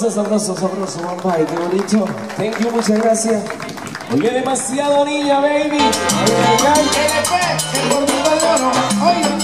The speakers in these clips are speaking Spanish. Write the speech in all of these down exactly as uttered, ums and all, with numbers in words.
sabroso, sabroso, sabroso, mamá, qué bonito. Thank you, muchas gracias. Oye, demasiado niña, baby. Ay, ay, ay. El gordito de oro, oiga.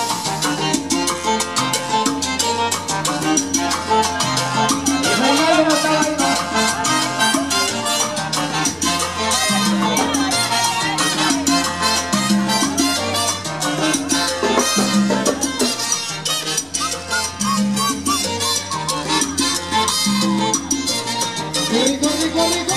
Rico, rico, rico.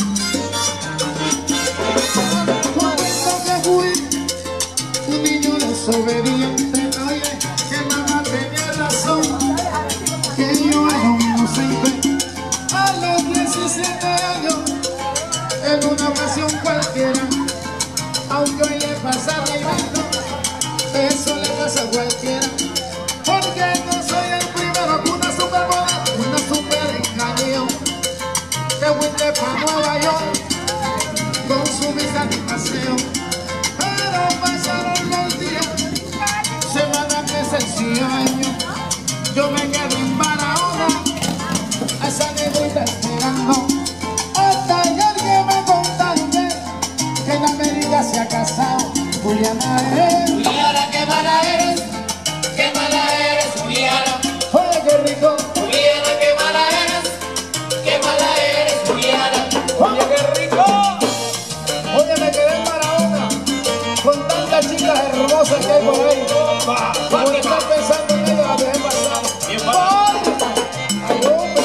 Cuando que fui un niño desobediente, oye, que mamá tenía razón, que yo era un inocente. A los diecisiete años, en una ocasión cualquiera, aunque hoy le pasa bailando, eso le pasa a cualquiera. Porque no soy el primero que una super boda, una super engaño, que fuiste pa' Nueva York con su visa de paseo. Pero pasaron los días, semanas, meses y años, yo me quedé en Barahona, a esa negrita esperando, hasta ayer que me contaron que en América se ha casado. Juliana eres, Juliana, qué mala eres, qué mala eres, Juliana. oye qué rico, Juliana, qué mala eres, qué mala eres, Juliana. Oye, qué rico. oye me quedé en Barahona con tantas chicas hermosas que hay por ahí. Va, Como va, estás pensando en ello, la dejé pasar. Bien, va. Ay, hombre.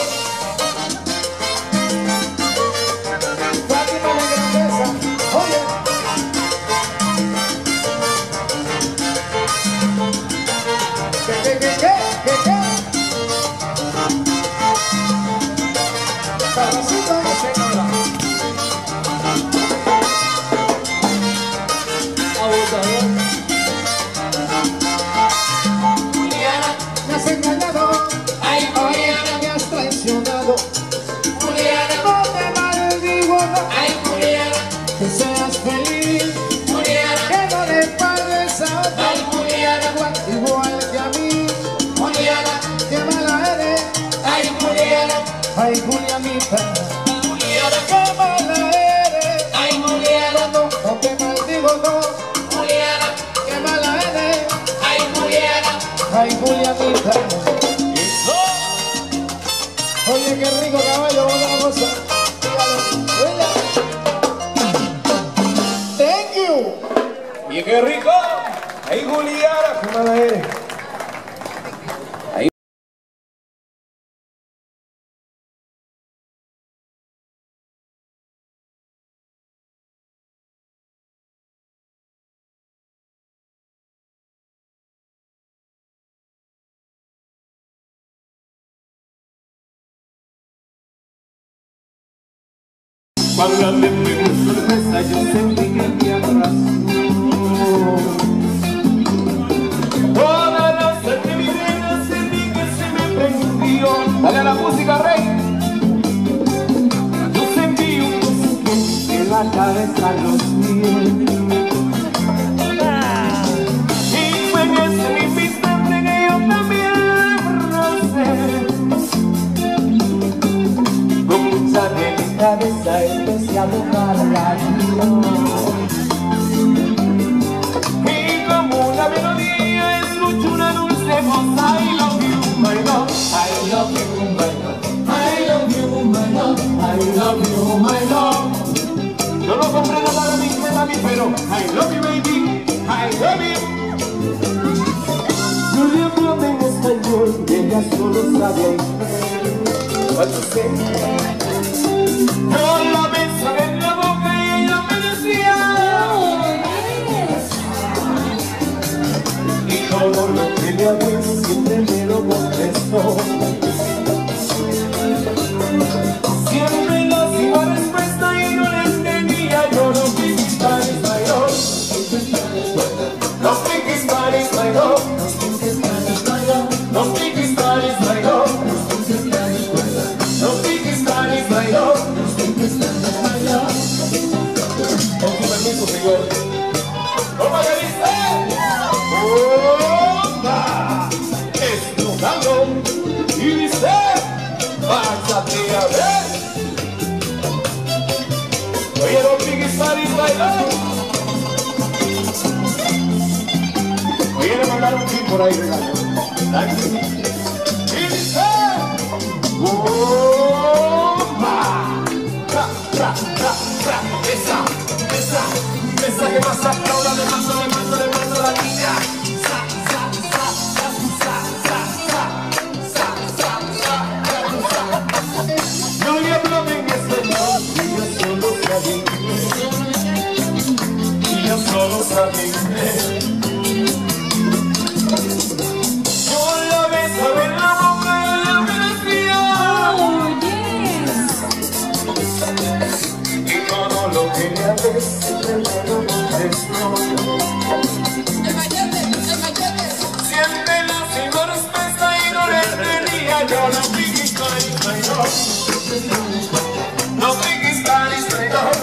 Fátima la grandeza, oye. ¿Qué, qué, qué, qué, qué, qué? Sabrosito, señora. Abusador. Juliana, Me has engañado, ay, Juliana, me has traicionado. Juliana, No te maldigo, no, ay, Juliana, que seas feliz, Juliana, que no le pagues a otro ay, Juliana, igual que a mí. Juliana, Qué mala eres, ay, Juliana, ay Julianita. Juliana, Qué mala eres, ay, Juliana, no, no te maldigo, no. Juliana, Qué mala eres, ay, Juliana. ay Julianita. Eso. Oye, qué rico caballo, otra cosa. Dígalo, oiga. Thank you. Oye, qué rico. Ay, Juliana, qué mala eres. Cuando me pegó sorpresa yo sentí que me abrazó. Toda la sed de mi vida sentí que se me prendió. Dale a la música, rey. Yo sentí un beso en la cabeza los pies. Y fue en ese mismo instante que yo también rocé. Con mucha delicadeza empecé a tocar la canción. Y como una melodía escucho una dulce voz. I love you, my love, I love you, my love, I love you, my love, I love you, my love. Yo no comprendo para mí, para mí, pero I love you, baby, I love you. Yo le hablaba en español y ella solo sabía inglés. What you say? Yo la besaba en la boca y ella me decía. Y todo lo que le hablé siempre me lo contestó. Siempre la misma respuesta y no la entendía. Yo no speak Spanish, my love. No speak Spanish, my love. No speak Spanish, my love. No speak Spanish, my love. No speak Spanish, my love. Con su permiso, señor. ¿Cómo que dice? ¡Opa! Explotando. Y dice... ¡Bacha patria. ¡Eh! Oye, los piquistaris bailan. Oye, le mandaron un clip por ahí, regalo. Y dice: ¡Opa! ¡Tra, tra, tra, tra! Esa, esa, esa que más aplauda, le mando, le mando, le mando la niña. Sa, sa, sa, sa, sa, sa, sa, sa, sa, sa, sa. Yo le hablo en español y yo solo sabía inglés. Y yo solo sabía inglés. Yo la besaba en la boca y ella me decía: y todo lo que le haces siempre me lo contesto. Siempre las manos pesa y no les tenía. Yo no piquis panis traidor. No piquis panis traidor.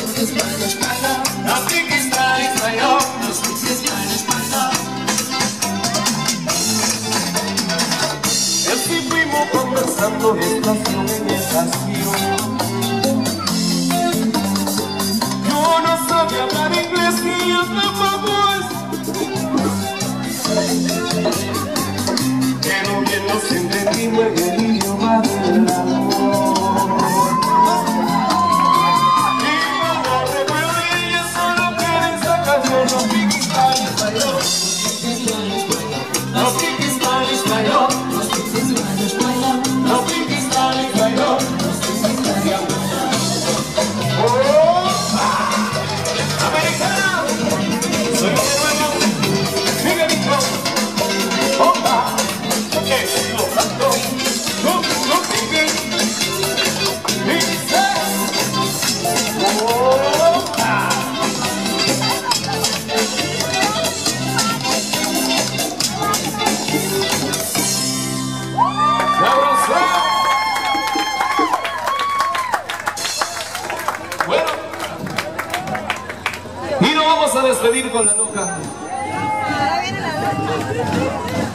No piquis panis traidor. Y así fuimos conversando de estación en estación. Yo no sabía hablar inglés y yo tampoco es. Pero bien nos entendimos en el idioma del amor. Y cuando recuerdo y ella solo quiere esa canción. No piquis panis traidor. No piquis panis traidor. No piquis panis traidor. Americana, soy de nuevo, Miguelito, opa, eso, no, no, no piques, dice, opa. ¡Sabroso! Bueno. Y nos vamos a despedir con la loca. Ahora viene la loca.